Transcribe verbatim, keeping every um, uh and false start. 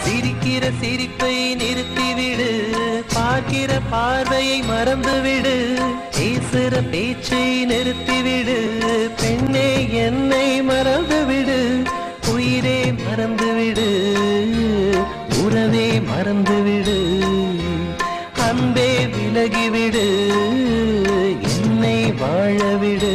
சிரிக்கிற சிரிப்பை நிறுத்திவிடு, பார்க்கிற பார்வையை மறந்துவிடு, பேசுற பேச்சை நிறுத்திவிடு, பெண்ணே என்னை மறந்துவிடு, உயிரே மறந்துவிடு, உறவே மறந்துவிடு, அன்பே விலகிவிடு, என்னை வாழவிடு.